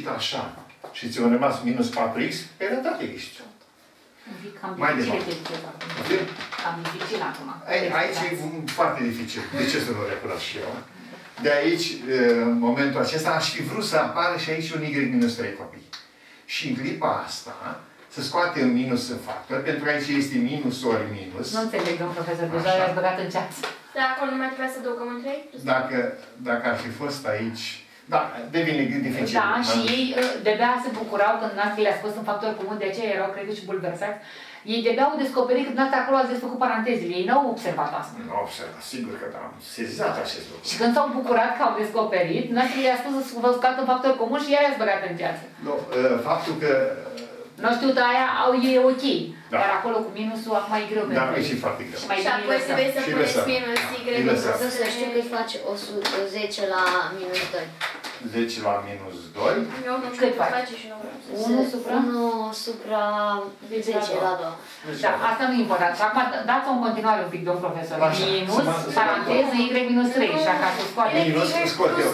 ieșit așa și ți-a rămas minus 4x, ai ratat ești. Mai departe. Cam dificil acum. Aici e foarte dificil. De ce să nu recunosc și eu? De aici, în momentul acesta, aș fi vrut să apară și aici un y minus 3 copii. Și în clipa asta, să scoatem minus în factor, pentru că aici este minus ori minus. Nu înțeleg, domn profesor, deja i-ați băgat în ceas. Dar acolo nu mai trebuia să adăugăm în 3? Dacă ar fi fost aici... Da, devine dificil. Da, și ei de-abia se bucurau când dumneavoastră le-a spus în factor comun, de aceea erau, cred și bulversați. Ei de-abia au descoperit că dumneavoastră acolo ați desfăcut parantezele. Ei n-au observat asta. Nu au observat, sigur că am sezizat acest lucru. Și când s-au bucurat că au descoperit, dumneavoastră le-a spus să vă scoată în factor comun și i-ați băgat în ceață. Nu, faptul că... Nu știu, dar aia e ok. Da. Dar acolo cu minusul, acum e greu. Da, e și foarte greu. Și apoi trebuie să puneți minus y. Să știu că îi face 10 la minus 2. 10 la minus 2. Eu nu știu cât face și nu vreau să... 1 supra 10 la 2. Da, asta nu e important. Și acum dați-o în continuare un pic, domn profesor. Minus, paranteză, y minus 3. Și acasă scoate. Minus, scot eu.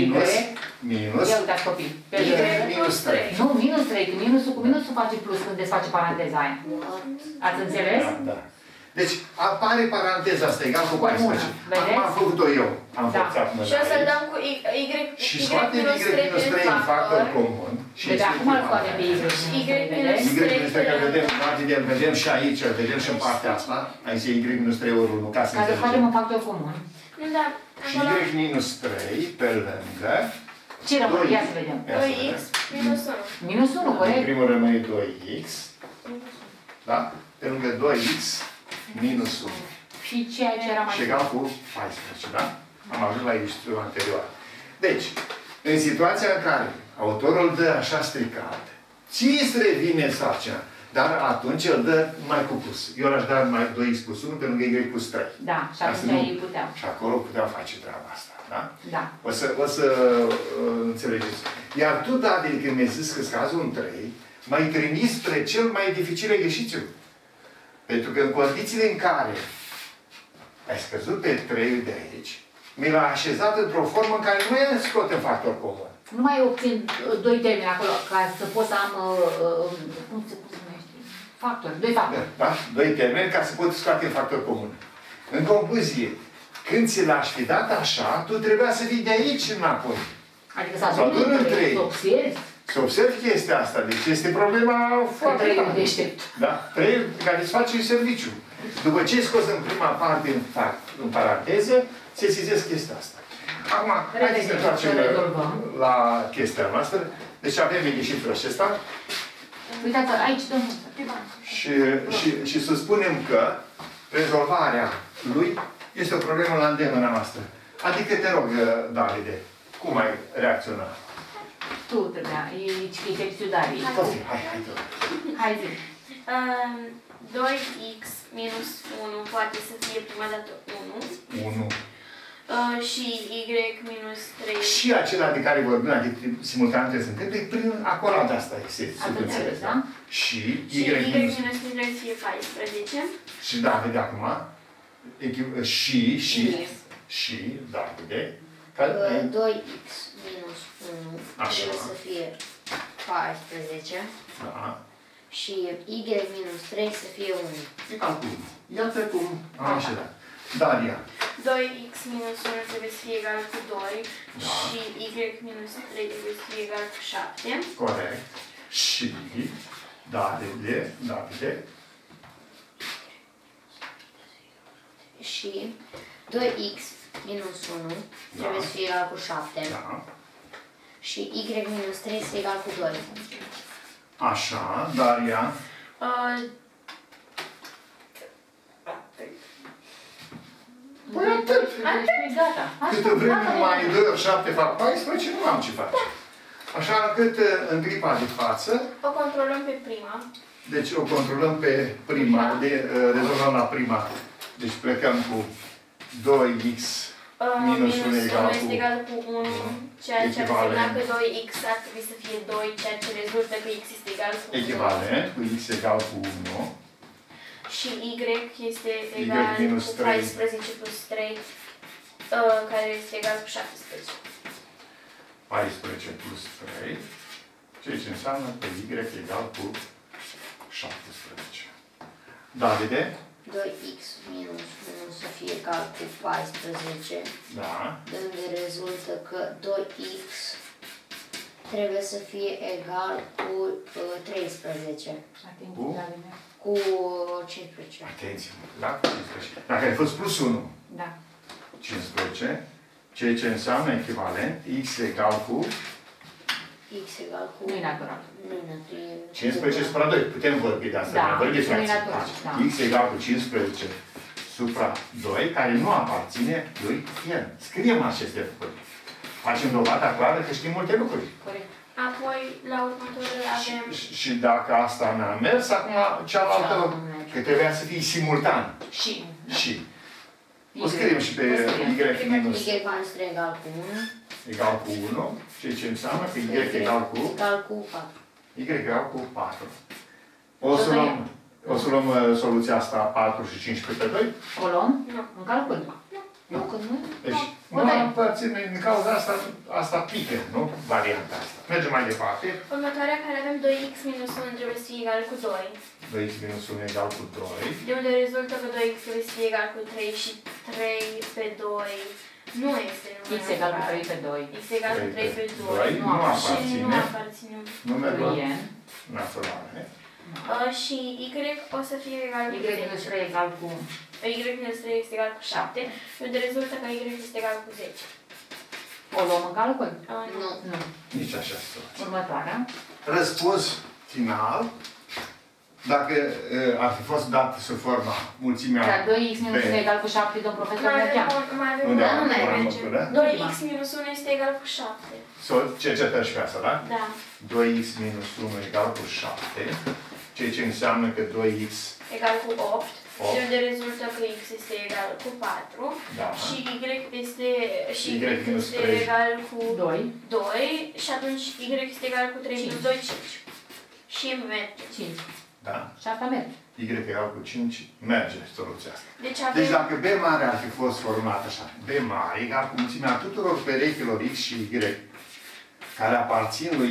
Minus. Eu uitați copii. Y minus 3. Nu, minus 3. Că minusul cu minusul face plus când desface paranteza aia. Ați înțeles? Da. Deci, apare paranteza asta egal cu 14. Acum am făcut-o eu. Am forțat mâna. Și o să-l dăm cu y și scoatem y minus 3 în factor comun. Deci acum îl scoatem pe y minus 3, vedeți? Y minus 3, că vedem, îl vedem și aici, îl vedem și în partea asta. Aici e y minus 3 ori 1, ca să înțelegem. Ca să facem în factor comun. Nu, da. Și y minus 3 pe lângă. Ce rămâne? Ia să vedem. 2x minus 1. Minus 1, corect? În primul rămâne 2x. Da? Pe lângă 2x minus 1. Și ceea ce era mai... Și egal cu 14, da? Am ajuns la iliustrul anterior. Deci, în situația în care autorul dă așa stricat, ție îți revine sarcina, dar atunci îl dă mai cu plus. Eu l-aș da mai 2x plus 1 pe lângă y plus 3. Da, și atunci ei puteau. Și acolo puteau face treaba asta, da? Da. O să înțelegeți. Iar tu, David, când mi-ai zis că cazul în 3, m-ai trimis spre cel mai dificil exercițiu. Pentru că în condițiile în care ai scăzut pe 3 de aici, mi l-a așezat într-o formă în care nu e scot în factor comun. Nu mai obțin 2 termeni acolo, ca să pot să am, cum se numește? Factori, 2 factori. Da? 2 termeni ca să pot scoate în factor comun. În concluzie, când ți l-aș fi dat așa, tu trebuia să vii de aici înapoi. Adică să adun în 3. Să observi. Să observi chestia asta. Deci este problema foarte mare. Da? 3 care îți face serviciu. După ce ai scos în prima parte în paranteză, sesizezi chestia asta. Acum, haideți să ne întoarcem la chestia noastră. Deci avem ieșitul acesta. Uitați, aici, domnul. Și să spunem că rezolvarea lui este o problemă la îndemâna noastră. Adică, te rog, Davide, cum ai reacționat? Tu trebuia, e exercițiul Darii. Hai zi. 2x minus 1 poate să fie prima dată 1. Și y minus 3. Și acela de care vorbim, adică simultan trebuie să întâmple, prin acolo de asta este subînțeles, da? Și y minus 3 trebuie să fie 14. Și da, vede acum. Și, da, vede. 2x minus 1 trebuie să fie 14. Da. Și y minus 3 să fie 1. Egal cu 1. Iată cum am așezat. Daria. 2x minus 1 trebuie să fie egal cu 2. Da. Și y minus 3 trebuie să fie egal cu 7. Corect. Și, Davide. Și 2x minus 1 trebuie să fie egal cu 7. Da. Și y minus 3 să fie egal cu 2. Așa, Daria. Păi atât. Câtă vreme numai 2 ori 7 fac 14, nu am ce face. Așa încât în clipa de față... O controlăm pe prima. Deci o controlăm pe prima, rezolvăm la prima. Deci plecăm cu 2x minus 1 egal cu 1, ceea ce ar însemna că 2x ar trebui să fie 2, ceea ce rezultă că x este egal cu 1. Echivalent, cu x egal cu 1. Și y este egal cu 14 plus 3, care este egal cu 17. 14 plus 3. Ceea ce înseamnă că y egal cu 17. Davide? 2x minus 1 să fie egal cu 14. Da. De unde rezultă că 2x trebuie să fie egal cu 13. Atenție, Davide. Cu 15. Atenție, da? 15. Dacă ai fost plus 1, Da. 15, ceea ce înseamnă echivalent, x egal cu X egal cu... Nu e natural. Nu e natural. 15 supra 2. Putem vorbi de asta. Da, Vorbim de nu e fracții. natural, da. X egal cu 15 supra 2, care nu aparține lui n. Scriem aceste lucruri. Facem dovada clară că știm multe lucruri. Corect. Apoi, la următorul avem... Și dacă asta n-a mers, acum cealaltă, că trebuia să fie simultan. Și. Și. O scriem și pe y minus Y minus 3 egal cu 1. egal cu 1, ceea ce înseamnă că y egal cu... Egal cu 4. Y egal cu 4. O să luăm soluția asta 4 și 15 pe 2? O luăm? Nu. În calcul? Nu. Că nu? Deci, O dai. în cauza asta pică, nu? Varianta asta. Mergem mai departe. Următoarea care avem 2x minus 1 trebuie să fie egal cu 2. 2x minus 1 egal cu 2. De unde rezultă că 2x trebuie să fie egal cu 3 și 3 pe 2 nu este X egal cu 3 pe 2. X egal cu 3 pe 2. Nu Și nu aparține aparține. numerul Lui n. naturale. Și y o să fie egal cu Y minus 3 egal cu... y minus 3 este egal cu 7, de unde rezultă că y este egal cu 10. O luăm în calcul? Nu. Nu. Nici așa situație. Următoarea. Răspuns final, dacă ar fi fost dat sub forma mulțimea... Dar 2x minus 1 egal cu 7, domn profesor, Mai mergea. avem Unde un am? merge. Da? 2x minus 1 este egal cu 7. Să o cercetăm și pe asta, da? Da. 2x minus 1 egal cu 7, ceea ce înseamnă că 2x Egal cu 8. 8. De unde rezultă că x este egal cu 4. Da. Și y este, și Y y minus este 3. egal cu 2. 2. Și atunci y este egal cu 3 plus 2, 5. Și merge. 5. da? Și asta merge. Y egal cu 5 merge soluția asta. Deci avem... Deci dacă B mare ar fi fost format așa, B mare egal cu mulțimea tuturor perechilor x și y care aparțin lui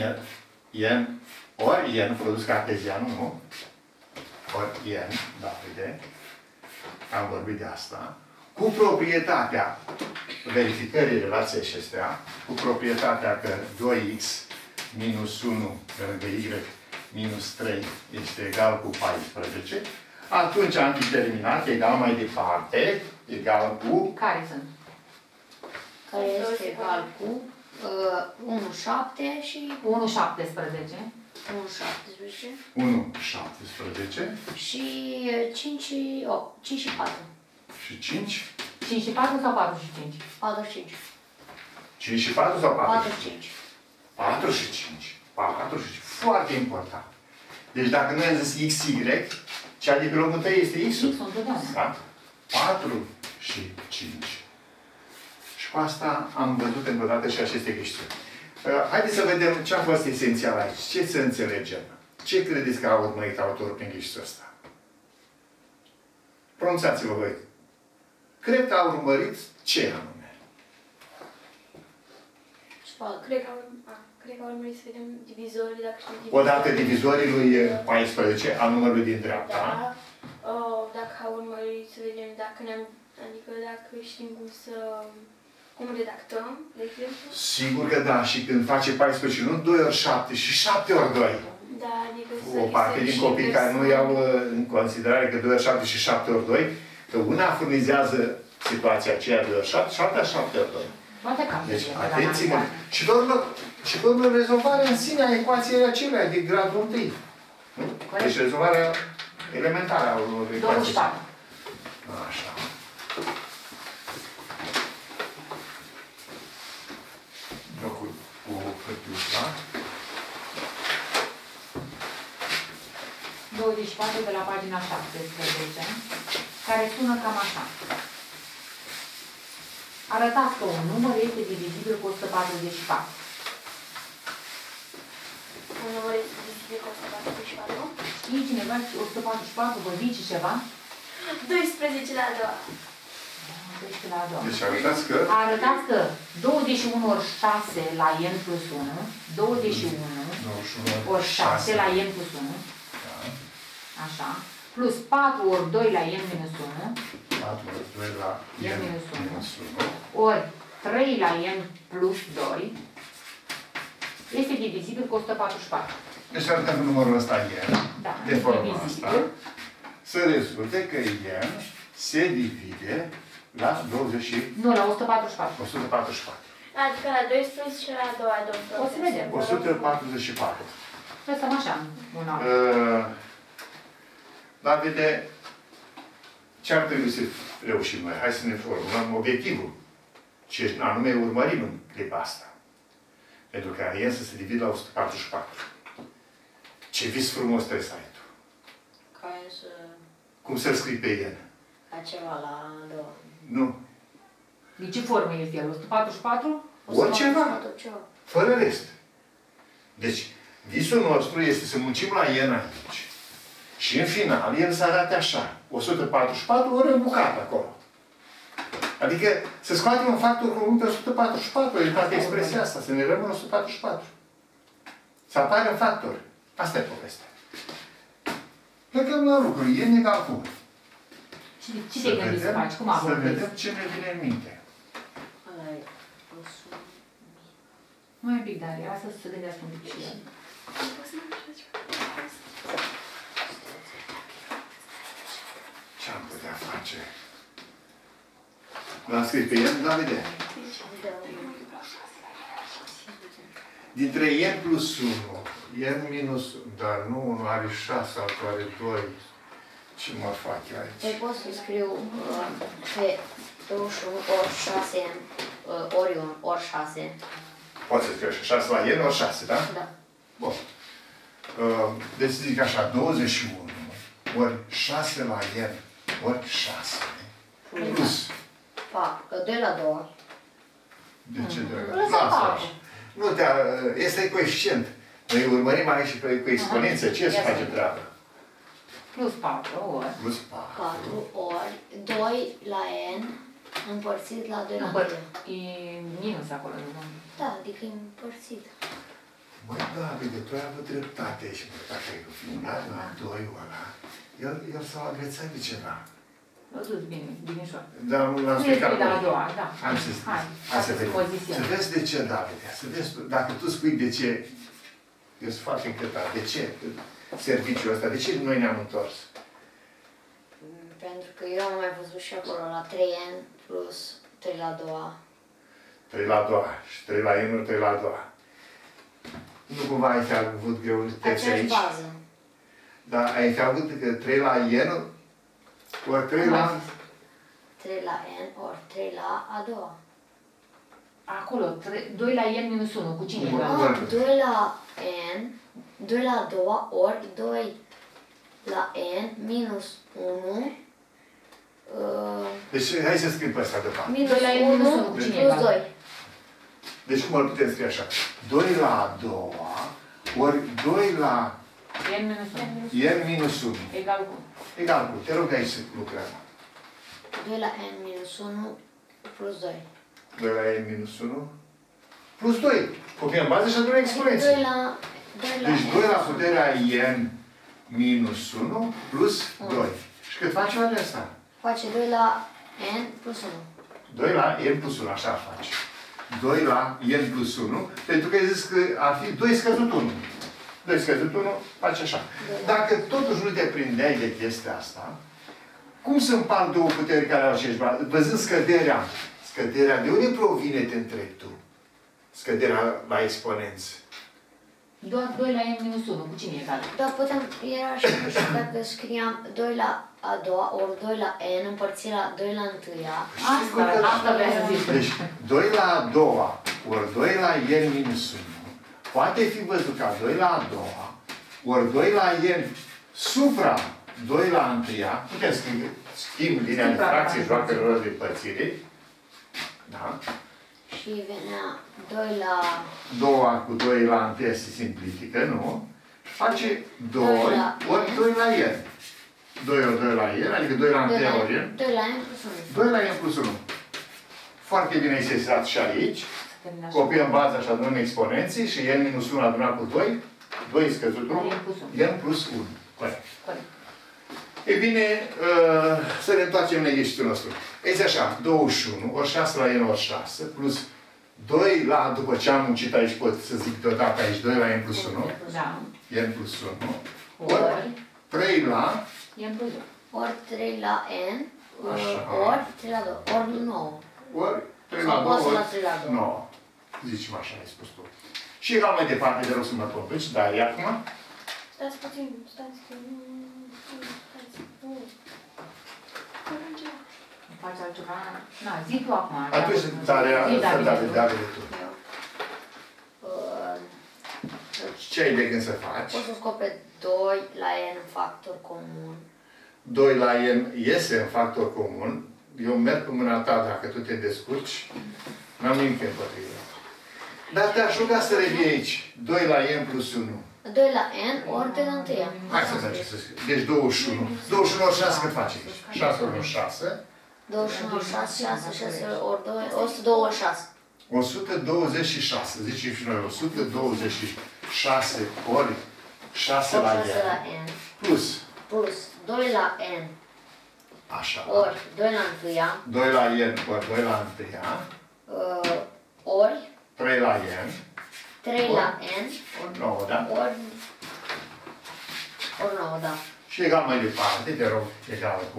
n ori n produs cartezian, nu? Ori n, da, vede? Am vorbit de asta. Cu proprietatea verificării relației acestea, cu proprietatea că 2x minus 1 pe lângă y minus 3 este egal cu 14, atunci antiterminat egal mai departe, egal cu... Care sunt? Care este egal cu 1, 7 și 1, 17. 1, 17 1, 17 și 5 și 8, 5 și 4. și 5. 5 și 4 sau 4 și 5? 45. 5 și 4 sau 4? 45. 4 și 5. 4 și 5. Foarte important. Deci dacă noi am zis XY, cea de pe locul 3 este X-ul. X-ul întotdeauna. Da? 4 și 5. Și cu asta am văzut încă o dată și aceste chestiuni. Haideți să vedem ce a fost esențial aici. Ce să înțelegem? Ce credeți că a urmărit autorul prin ghiștul ăsta? Pronunțați-vă voi. Cred că a urmărit ce anume? Cred că ar urmări să vedem divizorii, dacă știm divizorii. Odată divizorii lui 14, al numărului din dreapta. Da. Dacă a urmărit să vedem dacă ne-am... Adică dacă știm cum redactăm, de exemplu. Sigur că da. Și când face 14 nu 2 ori 7 și 7 ori 2. Da, adică O parte din copii care nu iau în considerare că 2 ori 7 și 7 ori 2, că una furnizează situația aceea 2 ori 7 și alta 7 ori 2. Poate cam. Deci, atenție-mă. Și pe urmă, rezolvarea în sine a ecuației acelea de gradul 1. Nu? Deci rezolvarea elementară a unor ecuații. 24. Așa. Locul cu hârtiuța. 24 de la pagina 17, care sună cam așa. Arătați că un număr este divizibil cu 144. Un număr este divizibil cu 144. Știi cineva 144, vă zice ceva? 12 la a doua. 12 la a doua. Deci arătați că... Arătați că 21 ori 6 la n plus 1, 21 91 ori 6 la n plus 1. Da. Așa. Plus 4 ori 2 la n minus 1. 4 ori 2 la n minus 1. Ori 3 la n plus 2. Este divizibil cu 144. Deci arătăm numărul ăsta n, Da, de forma divizibil. asta, să rezulte că n se divide la 20 Nu, la 144. 144. Adică la 12 și la a doua, domnul. O să vedem. 144. Lăsăm așa, un alt. Davide, ce ar trebui să reușim noi? Hai să ne formulăm obiectivul. Ce anume urmărim în clipa asta. Pentru că n să se divide la 144. Ce vis frumos trebuie să ai tu. Care să... Cum să-l scrii pe n? Ca ceva la două. Nu. De ce formă este el? 144? Oriceva. Fără rest. Deci, visul nostru este să muncim la n aici. Și în final, el să arate așa. 144 ori în bucată acolo. Adică să scoatem un factor comun pe 144. E toată expresia asta. Să ne rămână 144. Să apară în factor. Asta e povestea. Plecăm la lucruri. N egal cu. Ce te-ai gândit să faci? Cum am Să vedem ce ne vine în minte. Ăla e plusul. Mai un pic, Daria, lasă să se gândească un pic și el. Ce am putea face? L-am scris pe el, Davide. Dintre n plus 1, n minus 1, dar nu 1 are 6, altul are 2. Ce mă fac eu aici? Păi pot să scriu pe 21 ori 6 ori 1 ori 6. Poți să scriu așa, 6 la n ori 6, da? Da. Bun. Deci zic așa, 21 ori 6 la n ori 6 plus. 2 la 2. De ce 2 la 2? Lăsa Lasă patru. așa. Nu, este coeficient. Noi urmărim aici și cu exponență. Ce se face treaba? Plus 4 ori. Plus 4. 4 ori 2 la n împărțit la 2 la n. E minus acolo, nu? Da, adică e împărțit. Măi, Davide, tu ai avut dreptate aici, mă, dacă ai filmat la 2 ăla. El s-a agrețat de ceva. L-a dus bine, binișor. Dar nu l-am Nu explicat. este la a doua, da. Am zis. Hai Să să vedem. poziție. Să vezi de ce, Davide. Să vezi, dacă tu spui de ce, eu sunt foarte încântat. De ce serviciul ăsta? De ce noi ne-am întors? Pentru că eu am mai văzut și acolo la 3n plus 3 la 2. 3 la 2 și 3 la n, 3 la 2. Nu cumva ai fi avut greutăți Aceeași aici? bază. Dar ai fi avut că 3 la n ori 3 la... 3 la n ori 3 la a doua. Acolo, 2 la n minus 1, cu cine Cum? egal? 2 la n, 2 la a doua ori 2 la n minus 1 Deci hai să scriu pe ăsta de fapt. minus 2 la n 1 minus 1, cu cine plus egal? 2. Deci cum îl putem scrie așa? 2 la a doua ori 2 la n minus 1. n minus 1. Egal cu? Egal cu. Te rog aici să lucrăm. 2 la n minus 1 plus 2. 2 la n minus 1 plus 2. Copiem bază și adunăm exponenții. 2 la Deci 2 la puterea n minus 1 plus 2. Și cât face oare asta? face 2 la n plus 1. 2 la n plus 1, așa face. 2 la n plus 1, pentru că ai zis că ar fi 2 scăzut 1. 2 scăzut 1, face așa. Dacă totuși nu te prindeai de chestia asta, cum să împart două puteri care au aceeași bază? Văzând scăderea, de unde provine, te întrebi tu? Scăderea la exponență. Doar 2 la n minus 1, cu cine egal? Dar putem, era și nu știu dacă scriam 2 la a doua ori 2 la n împărțit la 2 la întâia. Asta vrea să zic. Deci 2 la a doua ori 2 la n minus 1 poate fi văzut ca 2 la a doua ori 2 la n supra 2 la întâia. Putem schimb linia de fracție, joacă de împărțire. Da? Și venea 2 la... 2 cu 2 la întâia se simplifică, nu? Face 2 la ori 2 la n. 2 ori 2 la n, adică 2 la întâia ori n. 2 la n plus 1. 2 la n plus 1. Foarte bine ai sesizat și aici. Copiem baza și adunăm exponenții și n minus 1 adunat cu 2 2 scăzut 1, N plus 1. N plus 1. Corect. Corect. E bine, să ne întoarcem la ieșitul nostru. Este așa, 21, ori 6 la N ori 6, plus 2 la, după ce am muncit aici, pot să zic deodată aici, 2 la N plus 1, Da. N plus 1, Ori 3 la, N plus 2. ori 3 la N, Așa. ori 3 la 2, ori 9. ori 3 la Sau 2, poți să la ori 3 la 2. 9. Zicem așa, ai spus tu. Și egal mai departe, de rog să mă pompici, dar e acum? Stați puțin, stați că nu... Stați, nu. Nu faci altceva? Na, zi tu acum. Atunci, dare tu. Eu. Ce ai de gând să faci? Poți să scot pe 2 la N în factor comun. 2 la N iese în factor comun. Eu merg cu mâna ta, dacă tu te descurci, n-am nimic împotrivă. Dar te-aș ruga să revii aici. 2 la N plus 1. 2 la N ori 2 la 1. Hai să mergem să scriu. Deci 21. 21 ori 6 cât face aici? 6 ori 6. 21 ori 6, 6, 6 ori 2, 102 ori 6. 126. Zicem și noi 126 ori 6 la 6 la N. N. Plus. Plus 2 la N Așa. ori 2 la 1. 2 la N ori 2 la 1. Ori 3 la N. 3 la N. Ori 9, da? Ori 9, da. Și egal mai departe, te rog, egal cu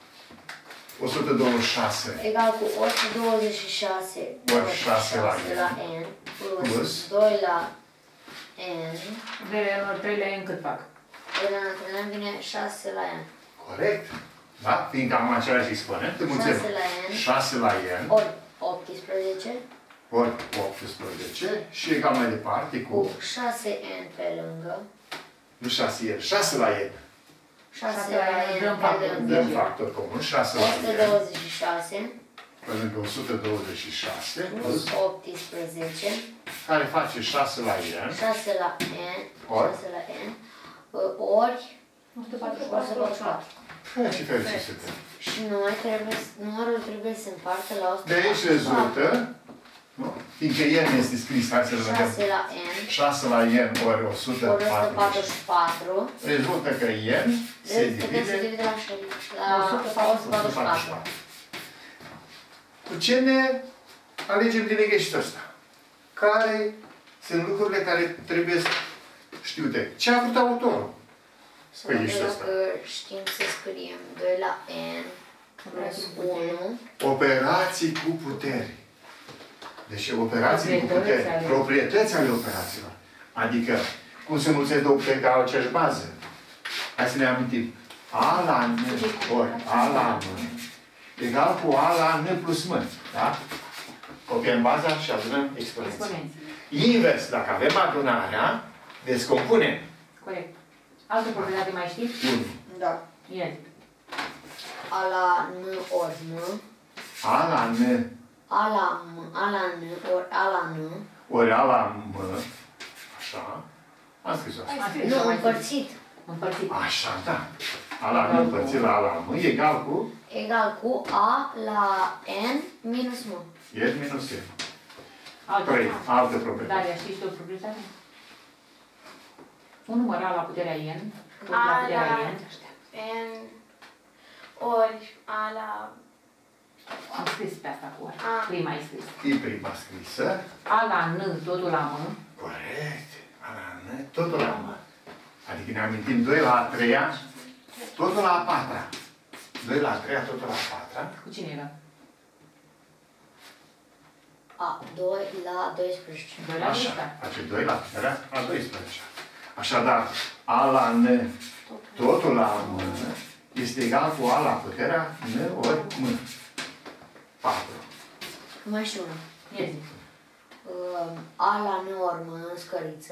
126 Egal cu 126 ori 6 la N plus plus 2 la N. De ori 3 la N cât fac? 2 la N vine 6 la N. Corect? Da? Fiindcă am același exponent, înmulțim 6 la N 6 la N ori 18 ori 18 și egal mai departe cu cu 6N pe lângă. nu 6 N, 6 la N. 6 la N pe Dăm lângă. factor comun, 6 la N 126 pe lângă 126 plus plus 18 care face 6 la N 6 la N Ori? 6 la N ori 144. Ce fericit suntem. și numărul trebuie să împartă la 100. De aici rezultă, nu? Fiindcă N este scris, hai să-l vedem. 6 la N 6 la N ori ori 144. 144. Rezultă că N se Trebuie să divide divide la 144. Cu ce ne alegem din ieșitul ăsta? Care sunt lucrurile care trebuie știute? Ce a vrut autorul? Să Păi, vedem ești ăsta. că știm să scriem 2 la N plus 1. Operații cu putere. Deci operații cu putere. Proprietăți ale operațiilor. Adică, cum se mulțesc două putere care au aceeași bază? Hai să ne amintim. A la N ori A la M egal cu A la N plus M. Da? Copiem baza și adunăm exponenții. Exponenții. Invers, dacă avem adunarea, descompunem. Corect. Altă proprietate mai știți? 1. Da. Ia zi. A la N ori M. A la N A la M, A la N ori A la N. ori A la M. Așa. Am scris asta. Nu, împărțit. Împărțit. Așa, da. A la N împărțit la A la M egal cu Egal cu A la N minus M. N minus N. Altă. 3. Altă problemă. Daria, știi și tu o proprietate? Un număr A la puterea N. Tot la A puterea la N. N ori A la... Am scris pe asta cu ori. A. Prima ai scris. E prima scrisă. A la N, totul la M. Corect. A la N, totul la M. Adică ne amintim 2 la a 3-a, totul la a 4-a. 2 la a 3-a, totul la a 4-a. Cu cine era? A, 2 la 12. 2 la Așa, 12. face 2 la puterea a 12. Așadar, A la N, totul la M, este egal cu A la puterea N ori M. 4. Mai și una. Ia zi. A la N ori M în scăriță.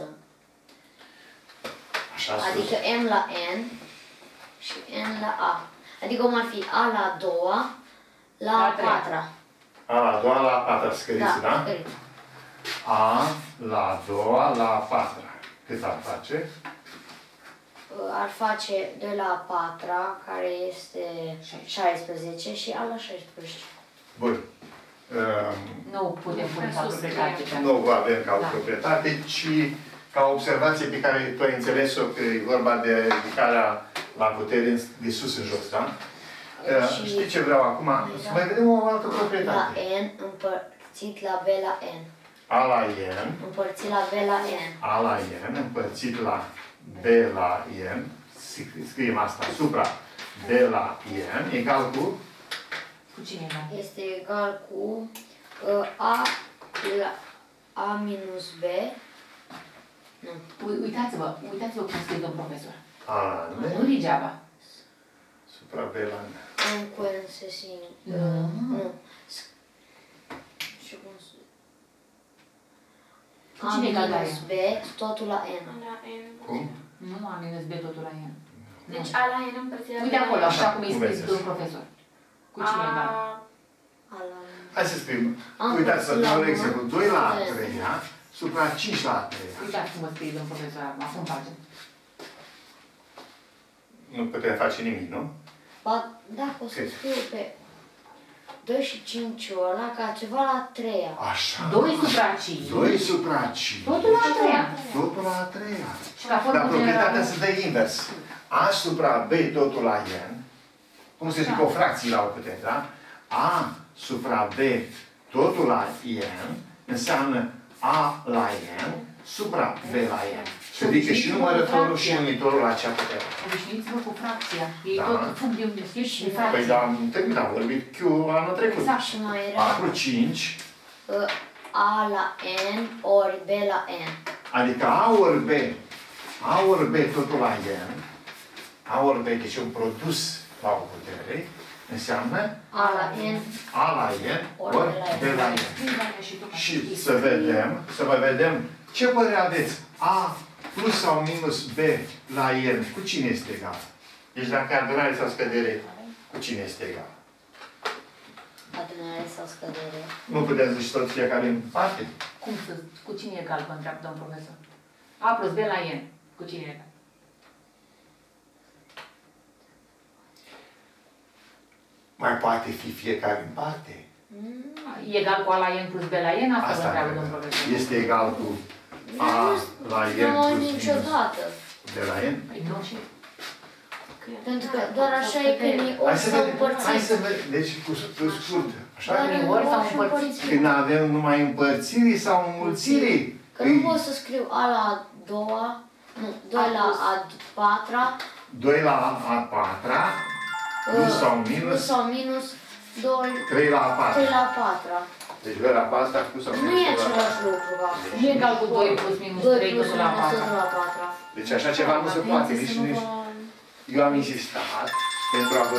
Așa Adică M la N și N la A. Adică cum ar fi A la a doua la a patra. A la a doua la a patra scăriță, da? Scăriță. A la a doua la a patra. Cât ar face? Ar face 2 la a patra, care este 16 și A la 16. Bun. Nu putem pune ca proprietate. Nu avem ca o Da. proprietate, ci ca observație pe care tu ai înțeles-o, că e vorba de ridicarea la putere de sus în jos, da? Știi ce vreau acum? Să mai vedem o altă proprietate. La N împărțit la B la N. A la N. Împărțit la B la N. A la N împărțit la B la N. Scriem asta. Supra B la N egal cu? Cu cine egal? Este egal cu A minus B. Nu. Uitați-vă cum scrie domnul profesor. A Nu degeaba. supra B la N. În curențesin. Nu. Și cum să... Cu cine egal la minus B, totul la N. La N. Cum? Nu am minus B totul la N. Deci A la N împărțit la B Uite la acolo, N. așa cum e scris Cum domnul profesor. Cu cine egal? A la N. Hai să scriem. Am Uitați-vă, pus la dau un mână. exemplu. 2 la 3 supra 5 la 3. Uitați cum mă scrie domnul profesor acum face. Nu putem face nimic, nu? Ba, dacă o să scriu pe 2 și 5 ăla ca ceva la 3-a. Așa. 2 supra 5. 2 supra 5. Totul la 3. Totul la 3. Și ca formă Dar generală. proprietatea se dă invers. A supra B totul la N. Cum se zice o fracție la o putere, da? A supra B totul la N înseamnă A la N supra B la N. Și adică și numărătorul și unitorul la acea putere. Obișnuiți-vă cu fracția. Ei Da. tot fug de unde știți și Păi fracție. da, am terminat, am vorbit Q anul trecut. Exact. Și mai era 4, 5, A la N ori B la N. adică A ori B totul la N, A ori B, deci un produs la o putere, înseamnă A la N. A la N ori B la N. Și să vă vedem ce părere aveți. A plus sau minus B la N, cu cine este egal? Deci dacă adunare sau scădere, cu cine este egal? Adunare sau scădere. Nu putem zice tot fiecare în parte? Cu cine e egal, vă întreabă domnul profesor? A plus B la N. Cu cine e egal? Mai poate fi fiecare în parte? E egal cu A la N plus B la N? Asta vă întreabă domnul profesor. este egal cu A la N Nu, plus minus niciodată. B la N? Păi nu și... Pentru că doar așa e când e Hai ori să sau vedem, hai împărțit. să vedem, deci cu scurt, așa? Doar Ori în sau ori și împărțit. Când avem numai împărțiri sau înmulțiri, Că nu pot să scriu A la a doua, nu, 2 la a patra, 2 la a patra, plus sau plus minus, sau minus 2, 3 la a 3 patra. la a patra. Deci 2 la patra, plus sau Nu minus. e 3 la a același lucru, va. Nu e egal cu 2 plus minus 2 3 plus totul la minus 4. totul la patra. Deci așa ceva nu se poate, nici nici. Eu am insistat pentru a vă...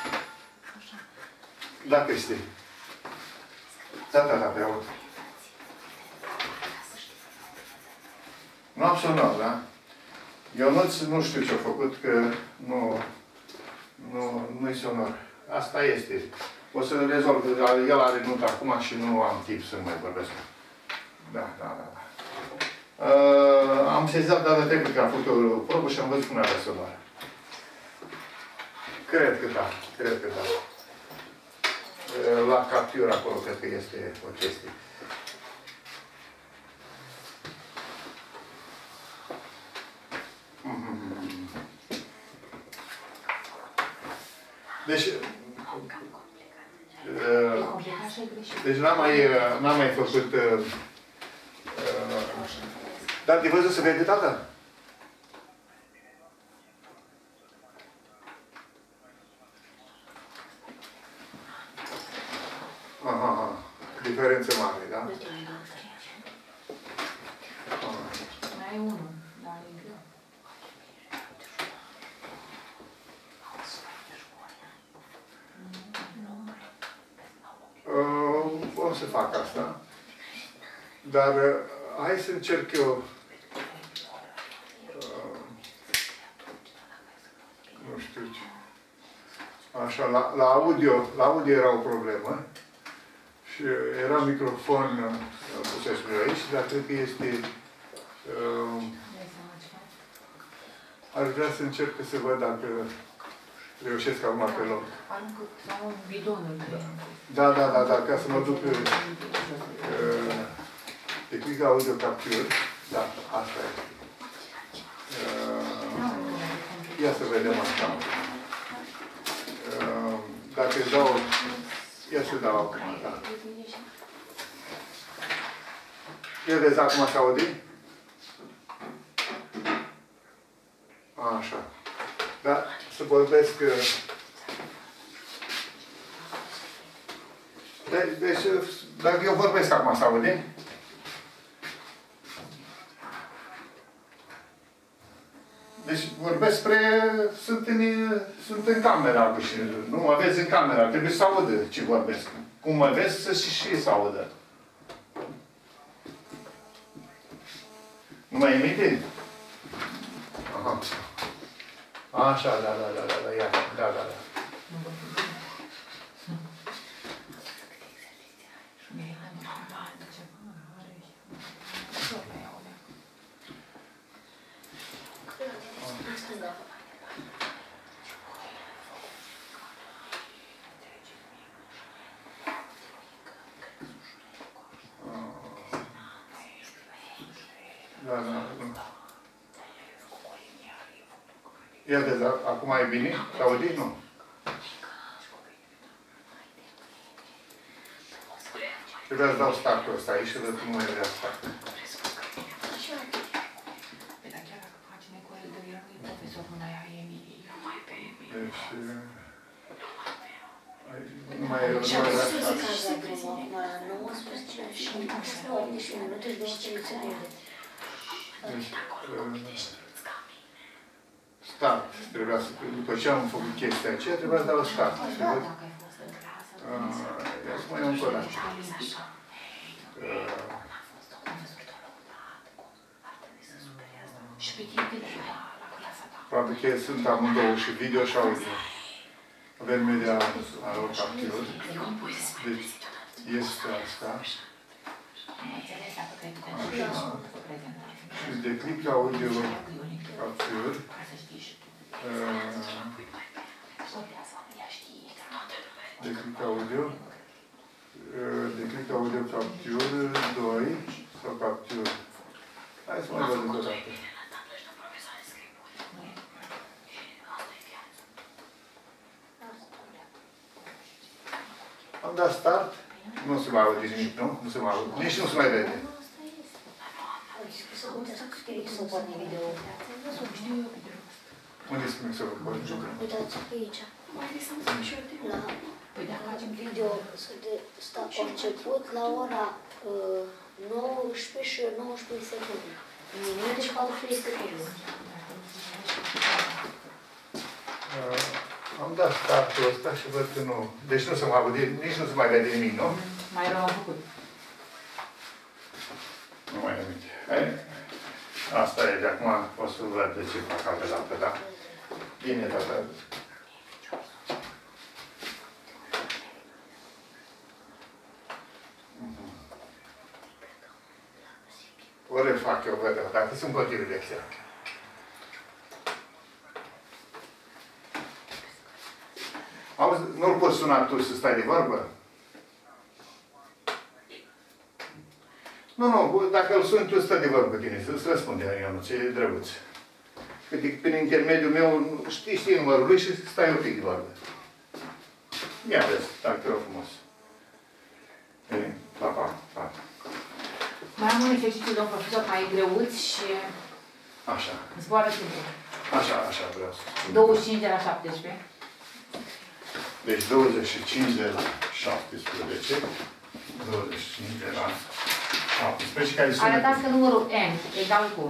Da, Cristi. Da, vreau. Nu am sonor, da? Eu nu știu ce-a făcut, că nu-i sonor. Asta este. O să rezolv. El are nota acum și nu am timp să nu mai vorbesc. Da. Am sezat data trecută că am făcut o probă și am văzut cum avea sonor. Cred că da. La captură acolo cred că este o chestie. Deci, deci n-am mai făcut... Dar te văzut să vede, tata? Aha, diferență mare, da? Mai e unul, dar e greu. O să fac asta. Dar hai să încerc eu. Nu știu ce. Așa, la audio era o problemă. Și era microfon pusesem eu aici, dar cred că este... aș vrea să încerc să văd dacă reușesc acum pe loc. Aruncă sau bidonul. Da, ca să mă duc pe click audio capture. Da, asta e. Ia să vedem asta. Dacă îți dau... Ia să dau acum, da. Vedeți acum se aude? Așa. Da, să vorbesc... Deci, dacă eu vorbesc acum, se aude? Deci vorbesc spre... Sunt în camera, nu? Mă vezi în camera, trebuie să audă ce vorbesc. Cum mă vezi, să și să audă. Nu mai emite? Aha. Așa, da, ia, da. Ia vezi, acum e bine? Te-auzi? Nu. Trebuia să dau startul ăsta aici și nu mai vrea start. Deci... Nu mai vrea start. Start. Trebuia să, după ce am făcut chestia aceea, trebuia să dau start. Ia să mai iau încă o dată. Probabil că sunt amândouă și video și audio. Avem media lor capturi. Deci este asta. Așa. Și de clip audio capturi. De clip audio. De clip audio capturi 2 sau capturi. Hai să mai vedem o dată. Am dat start. Nu se mai aude nimic, nu? Nu se mai aude. Nici nu se mai vede. Unde spune să vă pot juca? Uitați aici. La video a început la ora 19 și 19 secunde. Minute și 43 secunde. Am dat startul ăsta și văd că nu. Deci nu se mai aude, nici nu se mai vede nimic, nu? Mai rău am făcut. Nu mai nimic. Asta e, de acum o să văd de ce fac altă dată, da? Bine, tata. O refac eu, văd, dacă sunt motive de exact. Auzi, nu-l poți suna tu să stai de vorbă? Nu, dacă îl suni tu, stă de vorbă cu tine, să-ți răspunde, Ionuț, e drăguț. Că prin intermediul meu, știi numărul lui și stai un pic de vorbă. Ia vezi, dacă te rog frumos. Pa. Mai am un exercițiu, domn profesor, mai greuț și... Așa. Zboară timpul. Așa vreau să spun. 25 de la 17. Deci 25 de la 17. 25 de la 17. Care sunt... Arătați că numărul n egal cu...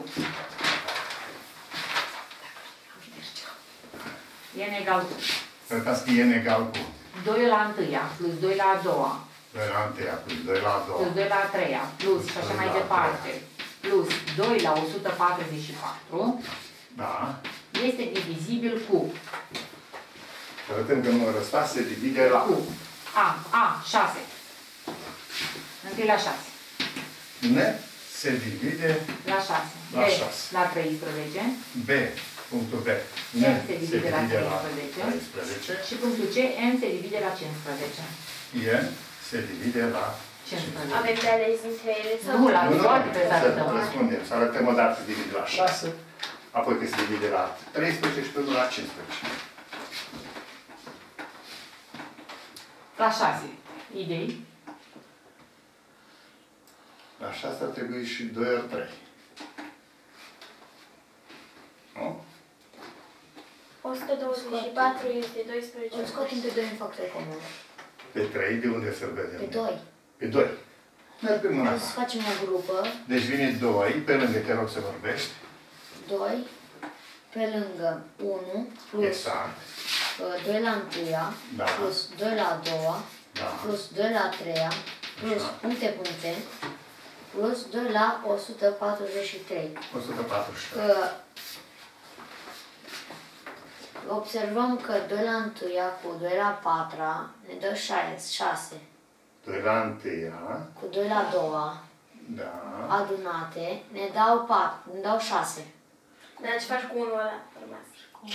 n egal cu... Arătați că n egal cu... 2 la 1 plus 2 la a doua. 2 la 1 plus 2 la a doua. Plus 2 la a treia. Plus și așa mai departe. Plus 2 la 144. Da. Este divizibil cu... Arătăm că numărul ăsta se divide la... Cu A, 6. 1 la 6. N se divide La 6. La B 6. la 13. B, punctul B. N se divide la 13. Și punctul C, N se divide la 15. N se divide la 15. Avem de ales dintre ele sau... Nu, la Nu, toate trebuie să arătăm. răspundem. Să arătăm o dată divide la 6, apoi că se divide la 13 și până la 15. La 6. Idei? La 6 ar trebui și 2 ori 3. Nu? 124 este 12. Îl scoatem pe 2 în factor comun. Pe 3, de unde să-l vedem? Pe 2. Pe 2. Merg pe mâna O să ta. facem o grupă. Deci vine 2, pe lângă te rog să vorbești. 2 pe lângă 1 plus Exact. 2 la întâia, Da. plus 2 la a doua, Da. plus 2 la a treia, plus Așa. puncte, plus 2 la 143. 143. Observăm că 2 la întâia cu 2 la patra ne dă 6. 2 la întâia. Cu 2 la a doua Da. adunate ne dau 6. Dar ce faci cu unul ăla rămas?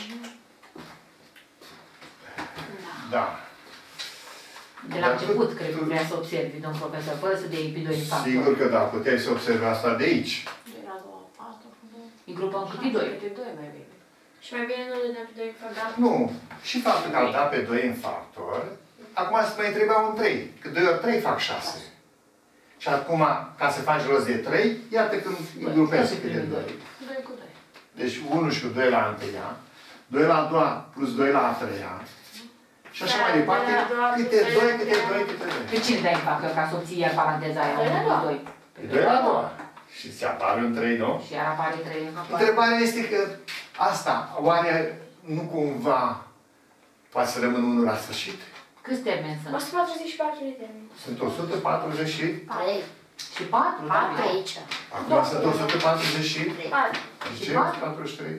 Da. De la Dar început, tu- cred că tu- vrea să observi, domn profesor, fără să dea pe 2 în factor. Sigur că da, puteai să observi asta de aici. Îi grupăm câte 2. Și mai bine nu le dăm pe 2 fac, da? Nu. Și faptul că am dat pe 2 în factor, acum să mai întreba un 3. Că 2 ori 3 fac 6. Și acum, ca să faci rost de 3, iată când îi grupezi pe de 2. 2 cu 2. Deci 1 și cu 2 la întâia, 2 la a doua plus 2 la a treia. Și așa Da, mai departe, 2 la a doua câte plus 2, 2 la câte a 2, treia. câte 2. Pe cine dai în factor ca să obții iar paranteza aia? 2 la 2. 2. Pe 2 la a doua. Și se apare un 3, nu? Și iar apare 3 în factor. Întrebarea este că asta, oare nu cumva poate să rămână 1 la sfârșit? Câți termeni sunt? 144 de termeni. Sunt 140 și... 3. Și 4, da? Aici. Acum sunt 140 și... 4. Și ce? 43?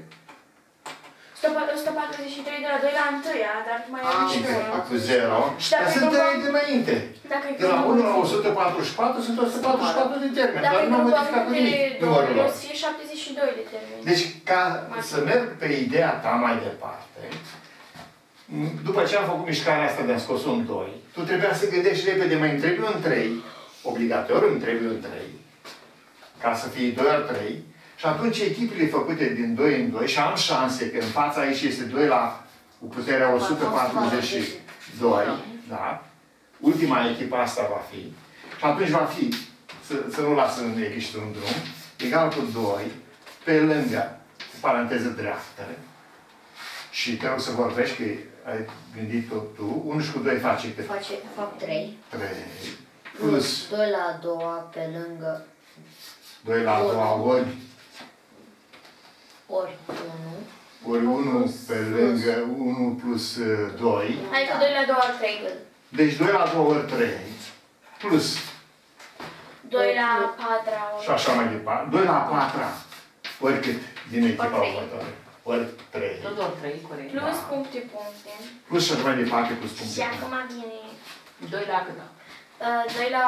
143 de la 2 la 1, dar mai avem și Exact, cu 2. 0. Și dacă Dar îi sunt grupăm- 3 dinainte. Dacă îi De la 1 la grupăm- 144 sunt 144 de termeni, Dacă dar îi nu am grupăm modificat cu de nimic. Nu 2, mă o rog. să fie 72 de termeni. Deci, ca să merg pe ideea ta mai departe, după ce am făcut mișcarea asta de a scos un 2, tu trebuia să gândești repede, mai îmi trebuie un 3, obligatoriu îmi trebuie un 3, ca să fie 2 ori 3, și atunci echipele făcute din 2 în 2, și am șanse că în fața aici este 2 la cu puterea 142, da? Ultima echipă asta va fi. Și atunci va fi, să nu lasă nechiști un drum, egal cu 2, pe lângă, cu paranteză dreaptă, și te rog să vorbești, că ai gândit tot tu, 1 și cu 2 face cât? Fac 3. 3, Plus plus 2 la a doua pe lângă 2 la a doua ori, ori 1. ori 1 pe lângă 1 plus 2. Adică 2 la 2 ori 3. Deci 2 la 2 ori 3, plus 2 la 4 ori. și așa mai departe. 2 la 4 ori cât din echipa Ori trei. următoare? Ori 3. Tot ori 3, corect. Plus Da. puncte. Plus și așa mai departe, plus Și puncte. acum vine 2 la cât? 2 la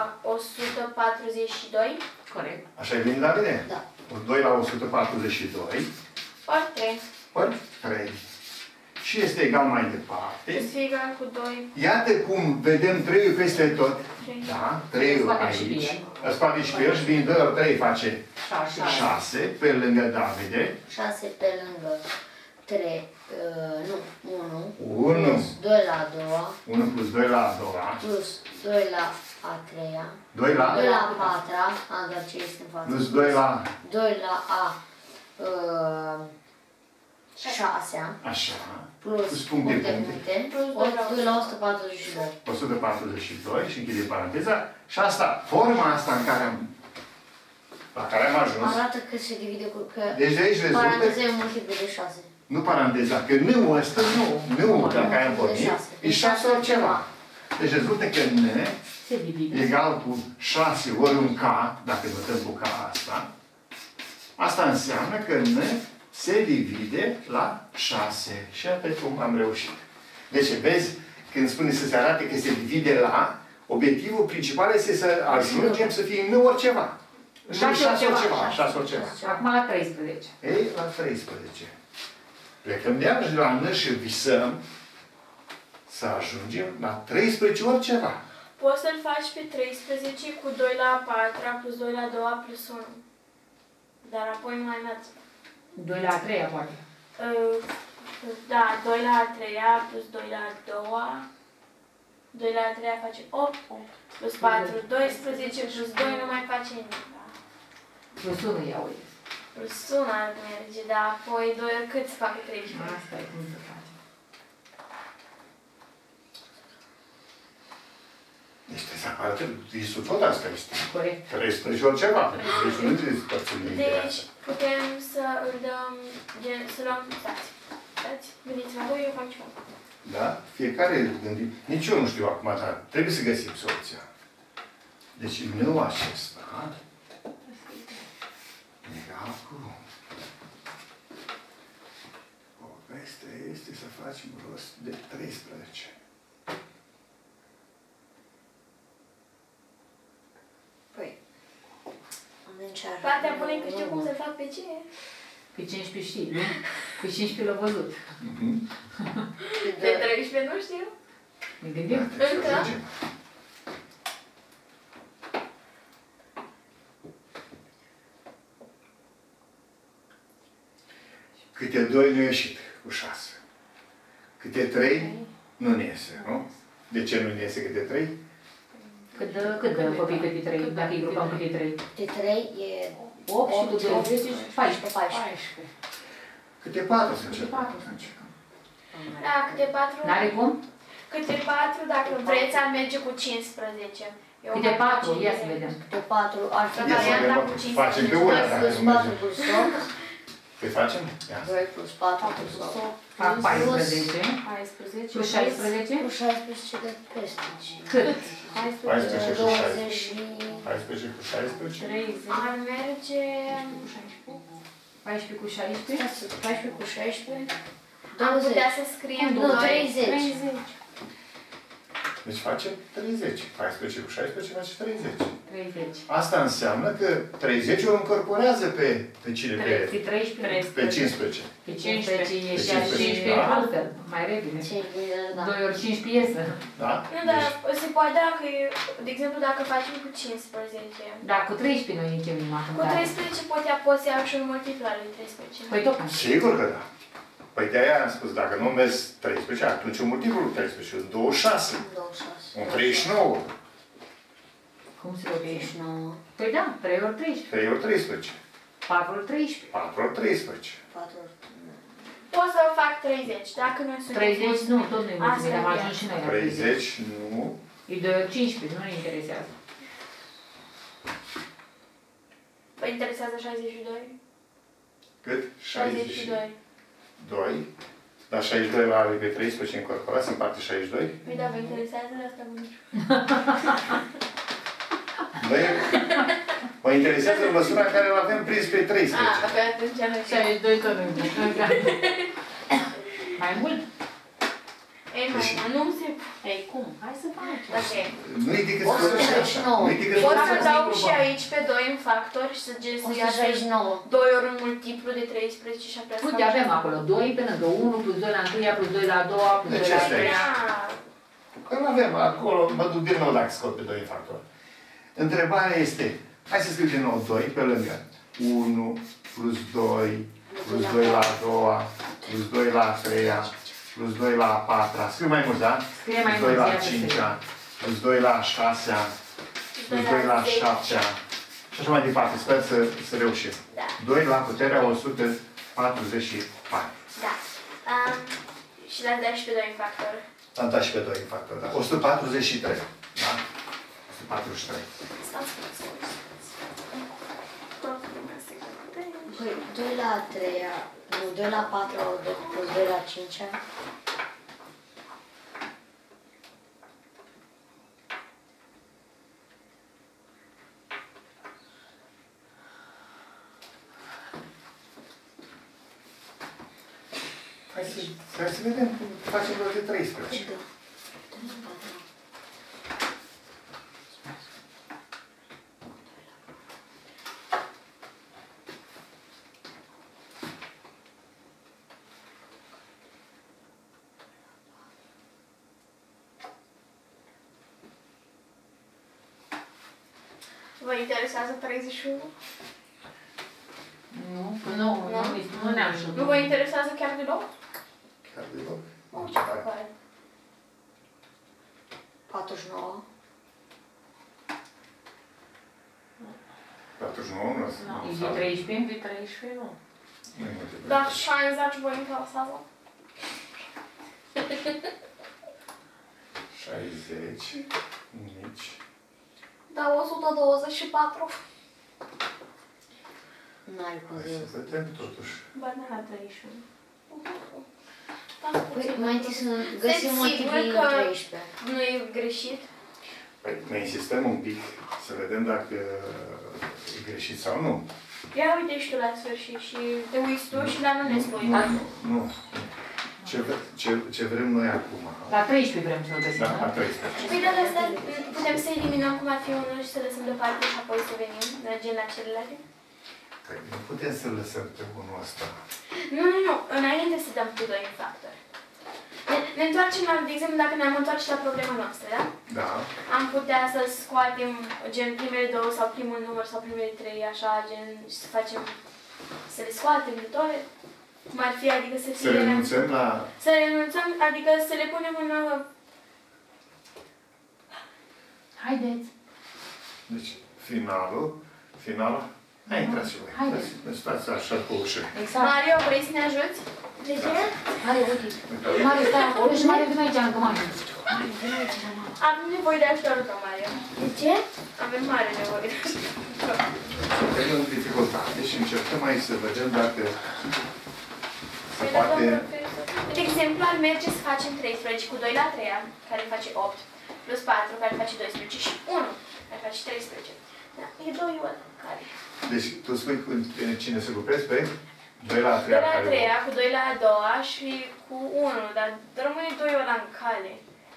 142 Corect. Așa e bine, Davide? Da. 2 la 142 ori 3. ori 3. Și este egal mai departe. Și să fie egal cu 2. Iată cum vedem 3 peste tot. 3. Da? 3 Scoatem și pe aici. el. Îl scoate și pe el și din 2 ori 3 face 6. 6 pe lângă Davide. 6 pe lângă 3, nu, 1. 1. Plus 2 la a doua. 1 plus 2 la a doua. Plus 2 la a treia. 2 la 2 la a patra. Dar ce este în față? plus 2 la 2 la a șasea. așa. Plus Plus puncte, puncte. Plus Ori 2 2 la 142. 142 și închide paranteza. Și asta, forma asta în care am, la care am ajuns. Arată că se divide cu... Că Deci de aici rezultă, paranteza e multiplu de 6. nu paranteza, că nu ăsta, nu la care am pornit, e 6 ori ceva. Deci rezultă că N Se divide. egal cu 6 ori un K, dacă notăm cu K asta. Asta înseamnă că N se divide la 6. Și atât cum am reușit. Deci, vezi, când spune să se arate că se divide la, obiectivul principal este să ajungem să fie N oriceva. 6 ori ceva. 6 ori ceva. Acum la 13. Ei, la 13. Plecăm de aici de la N și visăm să ajungem la 13 ori ceva. Poți să-l faci pe 13 cu 2 la 4 plus 2 la 2 plus 1. Dar apoi mai merge. 2 la 3 poate. Da, 2 la 3 plus 2 la 2. 2 la 3 face 8. Plus 4, 12, plus 2 nu mai face nimic. Plus 1 ia uite. Plus 1 ar merge, dar apoi 2 ori cât să facă 13? Asta e cum să facem. Deci trebuie să apară, visul tot asta este. Corect. 13 ori ceva. Deci nu trebuie părțile de Deci putem să îl dăm, să luăm, stați, gândiți-vă voi, eu fac ceva. Da? Fiecare gândi. Nici eu nu știu acum, dar trebuie să găsim soluția. Deci nu acesta egal cu... Povestea este să facem rost de 13. Păi, încearcă. Partea bună e că știu cum să fac pe ce. Pe 15 știi, nu? Pe 15 l-a văzut. De 13 nu știu. Ne gândim? Încă? Câte 2 nu ieșit cu 6. Câte 3 nu ne iese, nu? De ce nu ne iese câte 3? Cât dă copii câte 3, dacă îi grupăm câte 3? De 3 e 8 și tu 12, 14. 14. Câte 4 să începem? 4 să începem. Da, câte 4. N-are cum? Câte 4, dacă vreți, ar merge cu 15. Eu Câte fac 4? Ia să vedem. De 4 ar fi Ia să varianta vedem, cu 15. facem pe una 2 dacă plus nu 4 merge. plus 8. Păi facem? Ia. 2 plus 4 plus 8. Fac 14. 14. Plus 16? Plus 16 de peste. Cât? 14 cu 20 și... 14 cu 16? 30. Ar merge... 14 cu 16? 14 cu 16. Am 20. putea să scriem Nu, 30. Deci facem 30. 14 cu 16 face 30. 30. Asta înseamnă că 30 o încorporează pe cine? Pe 13? Pe 15. Pe 15 ieșea 15, 15 da. altfel, mai repede. 15, da. 2 ori 5 piesă. Da? Nu, dar se poate dacă, de exemplu, dacă facem cu 15. Da, cu 13 noi zicem acum. Cu 13 poți ia și un multiplu al lui 13. Păi tocmai. Sigur că da. Păi de-aia am spus, dacă nu mergi 13, atunci un multiplu 13, un 26, 26. un 39, Cum se vede? 39. Păi da, 3 ori 13. 3 ori 13, 4 ori 13. 4 ori 13. 4. Pot să fac 30, dacă nu sunt 30 nu, tot nu-i mulțumit, am Asta e. ajuns și noi la 30, nu. E 2 ori 15, nu ne interesează. Vă interesează 62? Cât? 62. 2. Dar 62 la are pe 13 încorporat, se împarte 62. Păi da, vă interesează asta bunici. Noi, mă interesează măsura în care îl avem prins pe 13. Pe atunci nu știu. 62 tot nu mai mult? Ei, nu se... Ei, cum? Hai să facem. Ok. Nu-i decât 169. Nu-i decât Pot să Dacă dau simplu, și bă. aici pe 2 în factor și să iasă 169. 2 ori un multiplu de 13 și apoi Uite, avem acolo 2 pe lângă 1 plus 2 la 1 plus 2 la 2 plus 2 Deci la asta e. 3. Că nu avem acolo, mă duc din nou dacă scot pe 2 în factor. Întrebarea este, hai să scriu din nou 2 pe lângă 1 plus 2 plus 2 la 2 plus 2 la 3 plus 2 la 4. Scriu mai mult, da? Scrie mai Plus 2 mult, la ia să 5 scrie. plus 2 la 6 plus 2 la 7 și așa mai departe. Sper să reușim. Da. 2 la puterea 144. Da. Și l-ați dat și pe 2 în factor. Am dat și pe 2 în factor, da? 143. Da? 143. Stați că să Păi 2 la 3, nu, 2 la 4 plus 2 la 5. Hai să vedem cum facem doar de 13. Da. Vă interesează 31? Nu ne-am știut. Nu vă interesează chiar deloc? Chiar deloc. Nu, ce păcate. 49. 49 nu E de 13? De 13, nu. Dar 50 vă interesează? 60, nici. Da, 124. N-ai cum Hai să vedem totuși. Ba, da. La 31. Păi, mai întâi să găsim motivul că 13. nu e greșit? Păi, mai insistăm un pic să vedem dacă e greșit sau nu. Ia uite și tu la sfârșit și te uiți tu și la nu ne spui. Nu. Ce vrem noi acum? La 13 vrem să-l găsim, Da, da? la 13. Păi, dar asta putem să eliminăm cum ar fi unul și să lăsăm deoparte și apoi să venim, mergem la celelalte? Păi, nu putem să lăsăm pe unul ăsta. Nu. Înainte să dăm cu 2 factori. Ne întoarcem la, de exemplu, dacă ne-am întoarce la problema noastră, da? Da. Am putea să scoatem gen primele 2 sau primul număr sau primele 3, așa, gen, și să facem, să le scoatem de toate. Cum ar fi, adică să fie... Să renunțăm la... Să renunțăm, adică să le punem în... Haideți. Deci, finalul... Hai, intrați și voi. Haideți. Stați așa cu ușă. Exact. Mario, vrei să ne ajuți? De ce? Mario, uite. Mario, stai acolo și Mario, vine aici, încă mai. Am nevoie de ajutorul tău, Mario. De ce? Avem mare nevoie de ajutorul. Suntem în dificultate și încercăm aici să vedem dacă se Păi, dar, poate... domnul profesor, de exemplu, ar merge să facem 13 cu 2 la 3, care face 8, plus 4, care face 12 și 1, care face 13. Da, e 2 ori care. Deci, tu spui cu cine se lucrezi pe 2 la 3 2 la 3, cu 2 la 2 și cu 1, dar rămâne 2 ori în cale.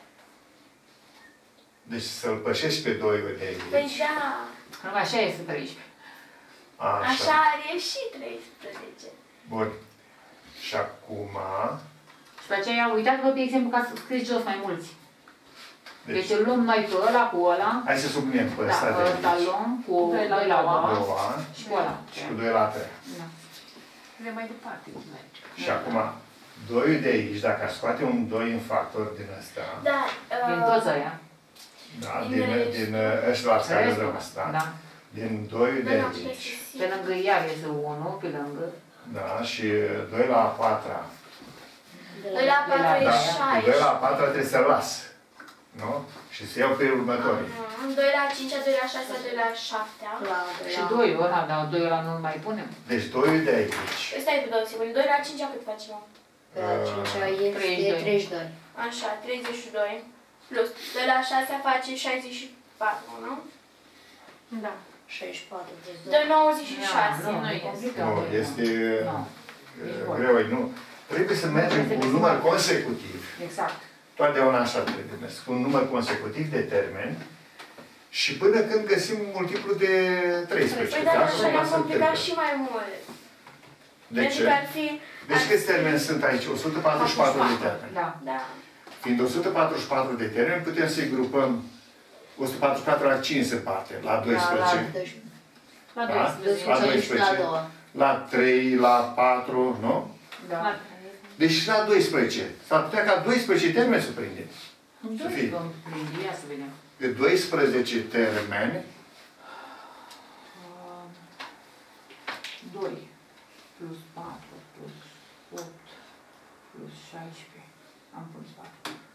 Deci să-l pășești pe 2 ori de aici. Păi da, Numai așa este 13. așa ar ieși 13. Bun. Și acum... Și pe aceea, uitați-vă, de exemplu, ca să scrieți jos mai mulți. Deci îl luăm noi pe ăla cu ăla. Hai să subliniem pe Da, ăsta de ăsta aici. luăm cu 2 la 2 2 și cu ăla. și cu 2 la 3. Da. De mai departe merge. Și acum, 2 de aici, dacă aș scoate un 2 în factor din ăsta, Da, Din toți ăia. da, Din din ăștia care Restul, rămas, da? Da. Din 2 de da, aici, Pe lângă iar este 1, pe lângă. da, și 2 la 4. 2 la 4 e Da, 6. cu 2 la 4 trebuie să las, nu? Și să iau pe următorii. 2 la 5, 2 la 6, 2 la 7. Și 2 ăla, dar 2 ăla nu mai punem. Deci 2 de aici. Stai pe 2 secunde. 2 la 5 cât facem? Pe la 5 e 32. Așa, 32. Plus 2 la 6 face 64, nu? Da. 64 plus 2. De 96. Nu, nu e este. complicat. Nu, este Nu. greu, nu. Trebuie să mergem cu un număr consecutiv. Exact. Totdeauna așa trebuie mers. Cu un număr consecutiv de termeni și până când găsim multiplu de 13. Păi dar da? așa ne-am Asta complicat trebuie. și mai mult. De Pentru ce? că ar fi... Deci câți termeni sunt aici? 144 de termeni. Da. Da. Fiind 144 de termeni, putem să-i grupăm 144 la 5 în parte, la 12, La Da? 12. La 12 la 2. la 3, la 4, nu? Da. Deci și la 12. S-ar putea ca 12 termeni să prindem. Să fie. Vom prinde, ia să vedem. De 12 termeni, 2 plus 4 plus 8 plus 16. Am pus 4.